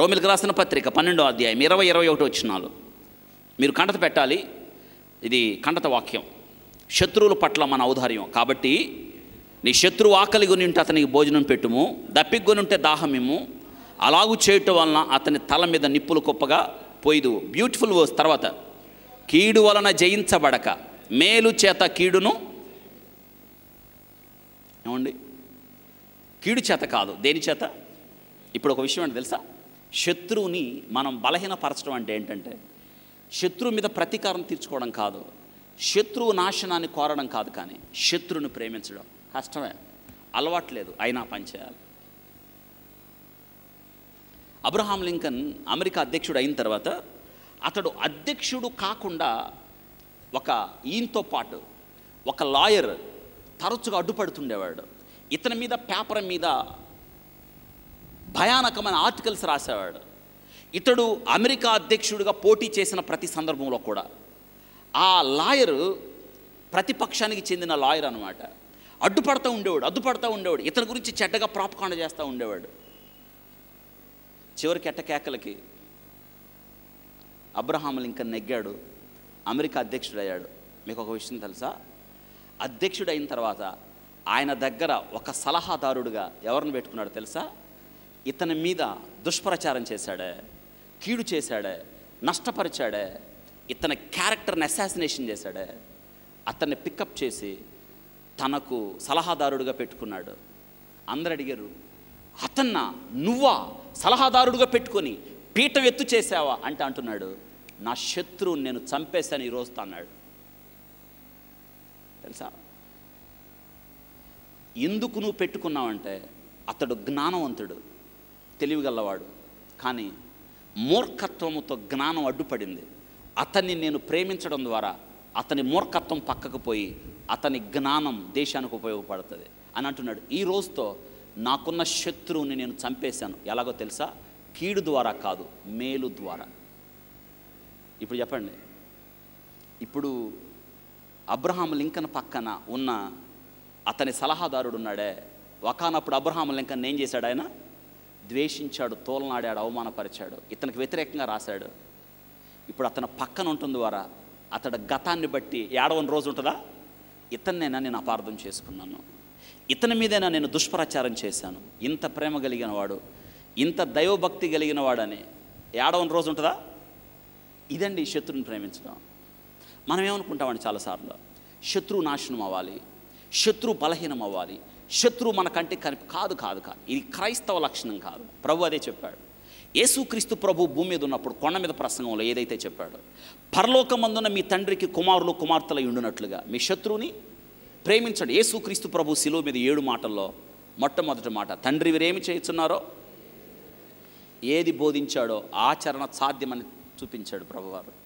రోమిలకు రాసిన పత్రిక 12వ అధ్యాయం 20-21 వచనాలు మీరు కంటత పెట్టాలి. ఇది కంటత వాక్యం. శత్రువుల పట్ల మన ఔదార్యం. కాబట్టి నీ శత్రువు ఆకలి కొని ఉంటే అతనికి భోజనం పెట్టుము, దప్పికొని ఉంటే దాహమిమ్ము. అలాగూ చేయటం వలన అతని తల మీద నిప్పులు కుప్పగా పోయిదు. Beautiful verse. తర్వాత, కీడు వలన జయించబడక మేలు చేత కీడును, ఏమండి, కీడు చేత కాదు, దేని చేత? ఇప్పుడు ఒక విషయం అంటే తెలుసా, శత్రువుని మనం బలహీనపరచడం అంటే ఏంటంటే శత్రువు మీద ప్రతీకారం తీర్చుకోవడం కాదు, శత్రువు నాశనాన్ని కోరడం కాదు, కానీ శత్రువుని ప్రేమించడం కష్టమే, అలవాట్లేదు, అయినా పనిచేయాలి. అబ్రహాం లింకన్ అమెరికా అధ్యక్షుడు అయిన తర్వాత అతడు అధ్యక్షుడు కాకుండా ఈయనతో పాటు ఒక లాయర్ తరచుగా అడ్డుపడుతుండేవాడు. ఇతని మీద పేపర్ మీద భయానకమైన ఆర్టికల్స్ రాసేవాడు. ఇతడు అమెరికా అధ్యక్షుడిగా పోటీ చేసిన ప్రతి సందర్భంలో కూడా ఆ లాయరు ప్రతిపక్షానికి చెందిన లాయర్ అనమాట. అడ్డుపడుతూ ఉండేవాడు. ఇతని గురించి చెడ్డగా ప్రాపకాండ చేస్తూ ఉండేవాడు. చివరికి ఎట్టకేకలకి అబ్రహాం లింకన్ నెగ్గాడు, అమెరికా అధ్యక్షుడయ్యాడు. మీకు ఒక విషయం తెలుసా, అధ్యక్షుడైన తర్వాత ఆయన దగ్గర ఒక సలహాదారుడుగా ఎవరిని పెట్టుకున్నాడు తెలుసా? ఇతని మీద దుష్ప్రచారం చేశాడే, కీడు చేశాడే, నష్టపరిచాడే, ఇతని క్యారెక్టర్ని అసాసినేషన్ చేశాడే, అతన్ని పికప్ చేసి తనకు సలహాదారుడుగా పెట్టుకున్నాడు. అందరు అడిగారు, అతన్నా నువ్వా సలహాదారుడుగా పెట్టుకొని పీఠం ఎత్తు చేసావా అంటే అంటున్నాడు, నా శత్రువుని నేను చంపేశాను ఈరోజు అన్నాడు. తెలుసా ఎందుకు నువ్వు పెట్టుకున్నావంటే అతడు జ్ఞానవంతుడు, తెలివిగలవాడు, కానీ మూర్ఖత్వముతో జ్ఞానం అడ్డుపడింది. అతన్ని నేను ప్రేమించడం ద్వారా అతని మూర్ఖత్వం పక్కకు పోయి అతని జ్ఞానం దేశానికి ఉపయోగపడుతుంది అని అంటున్నాడు. ఈ రోజుతో నాకున్న శత్రువుని నేను చంపేశాను. ఎలాగో తెలుసా? కీడు ద్వారా కాదు, మేలు ద్వారా. ఇప్పుడు చెప్పండి, ఇప్పుడు అబ్రహాం లింకన్ పక్కన ఉన్న అతని సలహాదారుడు ఉన్నాడే, ఒకానప్పుడు అబ్రహాం లింకన్ ఏం చేశాడు? ఆయన ద్వేషించాడు, తోలనాడాడు, అవమానపరిచాడు, ఇతనికి వ్యతిరేకంగా రాశాడు. ఇప్పుడు అతని పక్కన ఉంటుంది ద్వారా అతడు గతాన్ని బట్టి ఏడవని రోజు ఉంటుందా? ఇతన్నైనా నేను అపార్థం చేసుకున్నాను, ఇతని మీదైనా నేను దుష్ప్రచారం చేశాను, ఇంత ప్రేమ కలిగిన వాడు, ఇంత దైవభక్తి కలిగిన వాడని ఏడవని రోజు ఉంటుందా? ఇదండి శత్రువుని ప్రేమించడం. మనం ఏమనుకుంటామండి చాలాసార్లు, శత్రువు నాశనం అవ్వాలి, శత్రువు బలహీనం అవ్వాలి, శత్రువు మన కంటికి కాదు. ఇది క్రైస్తవ లక్షణం కాదు. ప్రభు అదే చెప్పాడు. యేసుక్రీస్తు ప్రభు భూమి మీద ఉన్నప్పుడు కొండ మీద ప్రసంగంలో ఏదైతే చెప్పాడో, పరలోకమందున మీ తండ్రికి కుమారులు కుమార్తెలు ఉండునట్లుగా మీ శత్రువుని ప్రేమించండి. యేసుక్రీస్తు ప్రభు శిలువ మీద 7 మాటల్లో మొట్టమొదటి మాట, తండ్రి వీరేమి చేస్తున్నారో ఏది బోధించాడో ఆచరణ సాధ్యమని చూపించాడు ప్రభువారు.